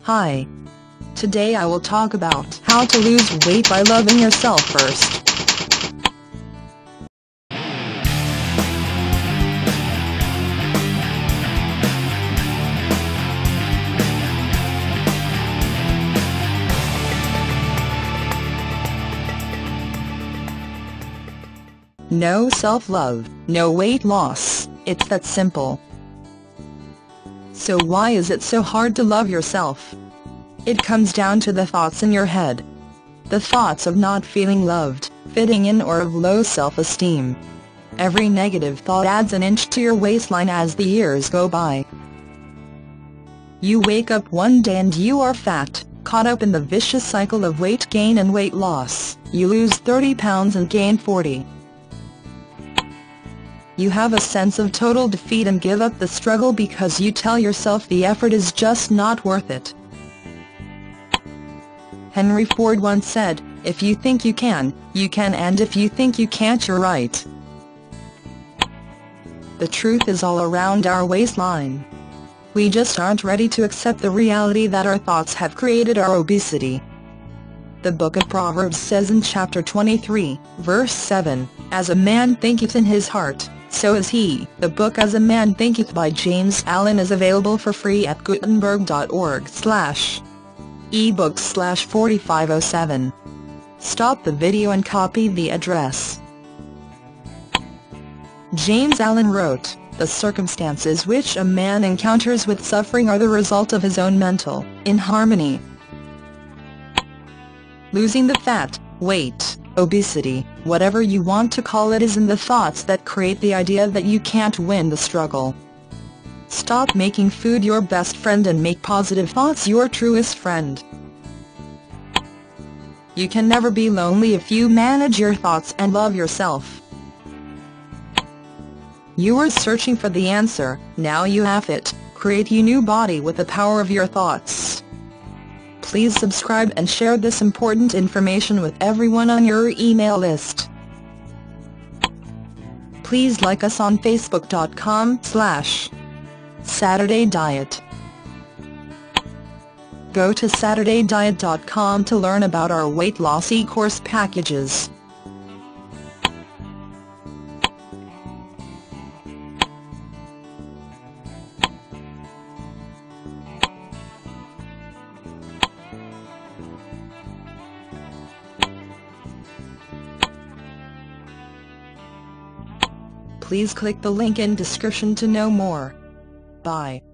Hi. Today I will talk about how to lose weight by loving yourself first. No self-love, no weight loss, it's that simple. So why is it so hard to love yourself? It comes down to the thoughts in your head. The thoughts of not feeling loved, fitting in, or of low self-esteem. Every negative thought adds an inch to your waistline as the years go by. You wake up one day and you are fat, caught up in the vicious cycle of weight gain and weight loss. You lose 30 pounds and gain 40. You have a sense of total defeat and give up the struggle because you tell yourself the effort is just not worth it. Henry Ford once said, "If you think you can, and if you think you can't, you're right." The truth is all around our waistline. We just aren't ready to accept the reality that our thoughts have created our obesity. The book of Proverbs says in chapter 23, verse 7, "As a man thinketh in his heart, so is he." The book As a Man Thinketh by James Allen is available for free at gutenberg.org/ebooks/4507. Stop the video and copy the address. James Allen wrote, "The circumstances which a man encounters with suffering are the result of his own mental inharmony. Losing the fat, weight, obesity, whatever you want to call it, is in the thoughts that create the idea that you can't win the struggle. Stop making food your best friend and make positive thoughts your truest friend. You can never be lonely if you manage your thoughts and love yourself." You were searching for the answer, now you have it. Create your new body with the power of your thoughts. Please subscribe and share this important information with everyone on your email list. Please like us on Facebook.com/Saturday Diet. Go to SaturdayDiet.com to learn about our weight loss e-course packages. Please click the link in description to know more. Bye.